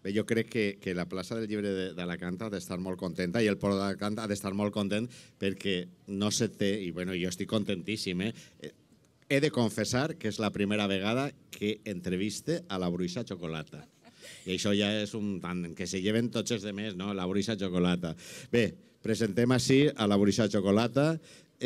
Bé, jo crec que la plaça del Llibre d'Alacant ha d'estar molt contenta i el Port d'Alacant ha d'estar molt content perquè no se té, i bueno, jo estic contentíssim, he de confessar que és la primera vegada que entreviste a la Bruixa Xocolata. I això ja és un tant que se lleven tots els demés, no? La Bruixa Xocolata. Bé, presentem així a la Bruixa Xocolata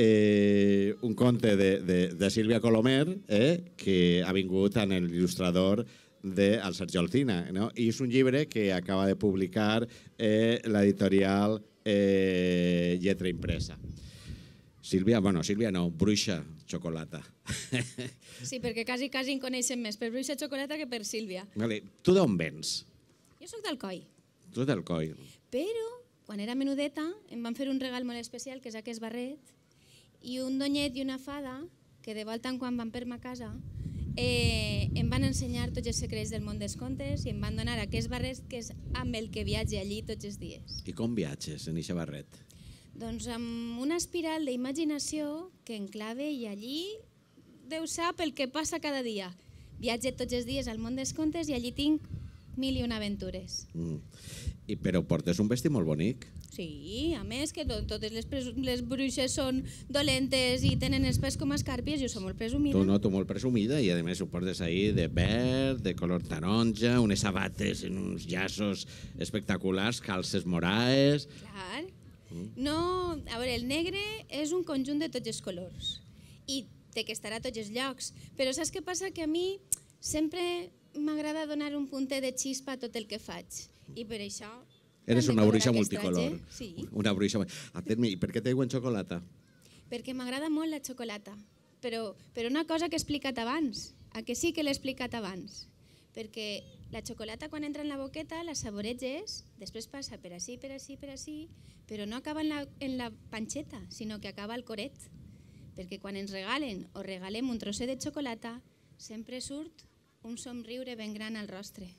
un conte de Sílvia Colomer que ha vingut en l'il·lustrador del Sergio Alcina, no? I és un llibre que acaba de publicar l'editorial Lletra Impresa. Sílvia, bueno, Sílvia no, Bruixa Xocolata. Sí, perquè quasi en coneixem més per Bruixa Xocolata que per Sílvia. Vale. Tu d'on vens? Jo sóc d'Alcoi. Tu d'Alcoi. Però, quan era menudeta, em van fer un regal molt especial, que és aquest barret, i un donyet i una fada, que de volta en quan van per ma casa, em van ensenyar tots els secrets del món dels contes i em van donar aquest barret que és amb el que viatge allí tots els dies. I com viatges en aquest barret? Doncs amb una espiral d'imaginació que enclave i allí Déu sap el que passa cada dia. Viatge tots els dies al món dels contes i allí tinc 1001 aventures. Però portes un vestit molt bonic. Sí, a més que totes les bruixes són dolentes i tenen els pes com a escàrpies, jo soc molt presumida. Tu molt presumida i a més ho portes ahí de verd, de color taronja, unes sabates en uns llaços espectaculars, calces moraes. Clar. No, a veure, el negre és un conjunt de tots els colors i té que estar a tots els llocs, però saps què passa? Que a mi sempre m'agrada donar un puntet de xispa a tot el que faig i per això... Eres una bruixa multicolor. Sí. Una bruixa... I per què te diuen xocolata? Perquè m'agrada molt la xocolata, però una cosa que he explicat abans, a que sí que l'he explicat abans, perquè la xocolata quan entra en la boqueta la saboreges, després passa per ací, però no acaba en la panxeta, sinó que acaba al coret, perquè quan ens regalen o regalem un trosset de xocolata sempre surt un somriure ben gran al rostre.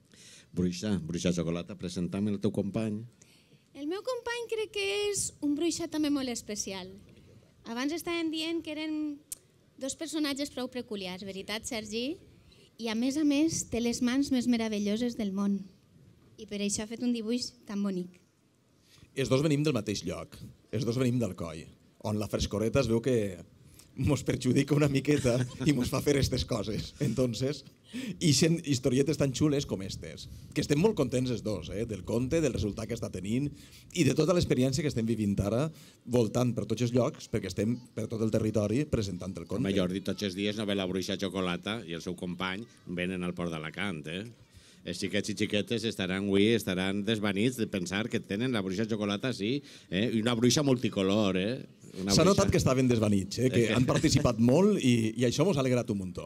Bruixa Xocolata, presenta'm el teu company. El meu company crec que és un bruixa també molt especial. Abans estàvem dient que eren dos personatges prou peculiars, veritat, Sergi? I a més, té les mans més meravelloses del món. I per això ha fet un dibuix tan bonic. Els dos venim del mateix lloc, els dos venim d'Alcoi, on la frescoreta es veu que mos perjudica una miqueta i mos fa fer aquestes coses. Entonces, ixen historietes tan xules com estes, que estem molt contents els dos, del conte, del resultat que està tenint i de tota l'experiència que estem vivint ara voltant per tots els llocs, perquè estem per tot el territori presentant el conte. Home, Jordi, tots els dies no ve la Bruixa Xocolata i el seu company venen al Port d'Alacant, Els xiquets i xiquetes estaran desvanits de pensar que tenen la Bruixa Xocolata, sí, i una bruixa multicolor, S'ha notat que estaven desvanits, que han participat molt i això mos ha alegrat un muntó.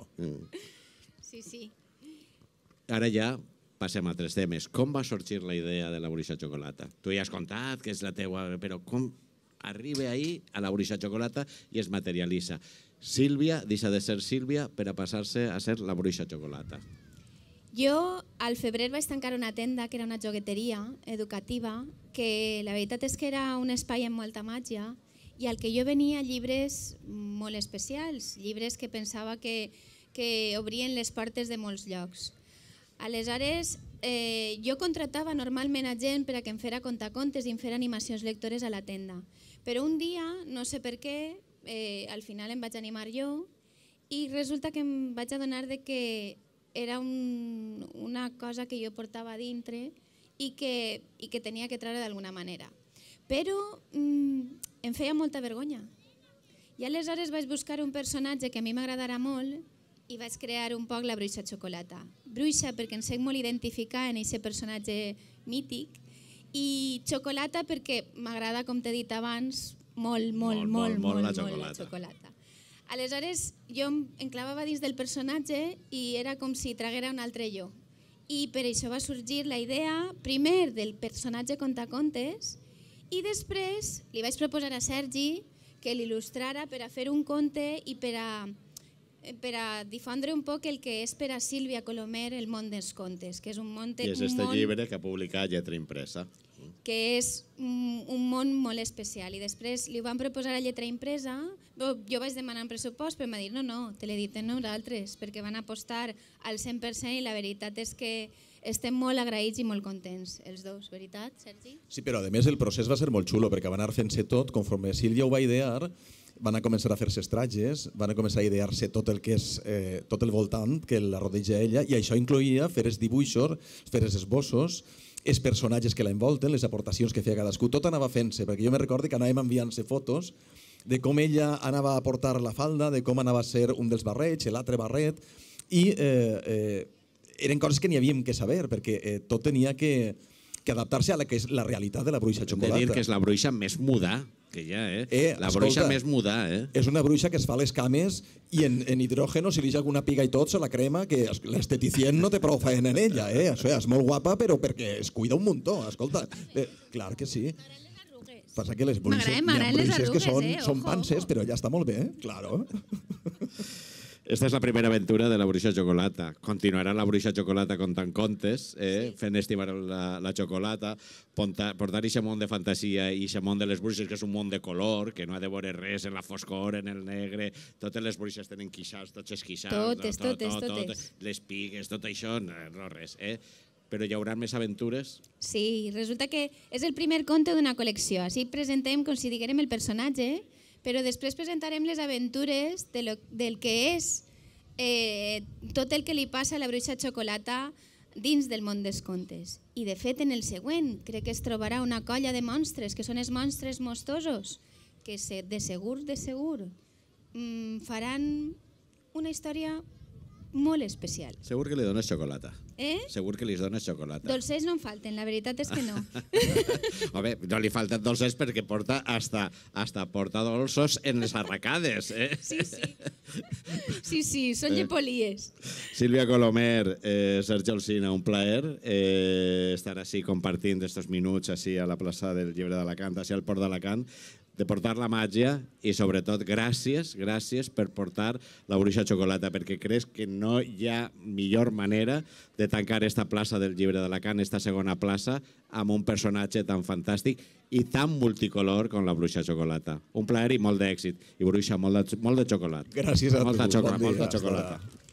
Sí. Ara ja passem a altres temes. Com va sorgir la idea de la Bruixa Xocolata? Tu ja has contat que és la teua, però com arriba ahí a la Bruixa Xocolata i es materialitza? Sílvia deixa de ser Sílvia per a passar-se a ser la Bruixa Xocolata. Jo al febrer vaig tancar una tenda que era una jogueteria educativa, que la veritat és que era un espai amb molta màgia i al que jo venia llibres molt especials, llibres que pensava que obrien les portes de molts llocs. Aleshores, jo contractava normalment a gent per a que em fera contacontes i em fera animacions lectores a la tenda. Però un dia, no sé per què, al final em vaig animar jo i resulta que em vaig adonar que era una cosa que jo portava a dintre i que tenia que treure d'alguna manera. Però em feia molta vergonya. I aleshores vaig buscar un personatge que a mi m'agradara molt i vaig crear un poc la Bruixa Xocolata. Bruixa perquè em sé molt identificar en aquest personatge mític i xocolata perquè m'agrada, com t'he dit abans, molt la xocolata. Aleshores jo em enclavava dins del personatge i era com si traguera un altre jo. I per això va sorgir la idea, primer, del personatge contacontes i després li vaig proposar a Sergi que l'il·lustrara per a fer un conte i per a difondre un poc el que és per a Sílvia Colomer el món dels contes, que és un món... I és este llibre que ha publicat Lletra Impresa. Que és un món molt especial. I després li ho van proposar a Lletra Impresa, jo vaig demanar un pressupost, però em va dir no, te l'editem nosaltres, perquè van apostar al 100% i la veritat és estem molt agraïts i molt contents, els dos, veritat, Sergi? Sí, però a més el procés va ser molt xulo, perquè van anar fent-se tot, conforme Sílvia ho va idear, van a començar a fer-se estratges, van a començar a idear-se tot el que és tot el voltant que la rodeja ella, i això incloïa fer els dibuixos, fer els esbossos, els personatges que la envolten, les aportacions que feia cadascú, tot anava fent-se, perquè jo me recordo que anàvem enviant-se fotos de com ella anava a portar la falda, de com anava a ser un dels barrets, l'altre barret, i eren coses que n'hi havíem que saber, perquè tot tenia que adaptar-se a la que és la realitat de la bruixa xocolata. Hem de dir que és la bruixa més muda que hi ha, la bruixa més muda, És una bruixa que es fa les cames i en hidrògeno, si li deixa alguna piga i tot, se la crema, que l'esteticient no té prou feina en ella, O sigui, és molt guapa, però perquè es cuida un muntó, escolta. Clar que sí. Passa que les bruixes, hi ha bruixes que són panses, però ja està molt bé, claro. Esta és la primera aventura de la bruixa xocolata. Continuarà la bruixa xocolata contant contes, fent estimar la xocolata, portar aquest món de fantasia i aquest món de les bruixes, que és un món de color, que no ha de veure res en la foscor, en el negre. Totes les bruixes tenen quixals, tots els quixals. Totes. Les pigues, tot això, no res. Però hi haurà més aventures? Sí, resulta que és el primer conte d'una col·lecció. Així presentem com si diguérem el personatge, però després presentarem les aventures del que és tot el que li passa a la bruixa xocolata dins del món dels contes. I de fet en el següent crec que es trobarà una colla de monstres, que són els monstres mostosos, que de segur faran una història molt especial. Segur que li dones xocolata. Segur que li dones xocolata. Dolces no en falten, la veritat és que no. Home, no li falten dolces perquè porta hasta porta dolços en les arracades. Sí, són llepolies. Sílvia Colomer, Sergi Alsina, un plaer estar així compartint estos minuts així a la plaça del Llibre d'Alacant, així al Port d'Alacant, de portar la màgia i sobretot gràcies per portar la bruixa xocolata, perquè crec que no hi ha millor manera de tancar esta plaça del Llibre d'Alacant, esta segona plaça, amb un personatge tan fantàstic i tan multicolor com la bruixa xocolata. Un plaer i molt d'èxit. I bruixa, molt de xocolata. Gràcies a tu. Molta xocolata.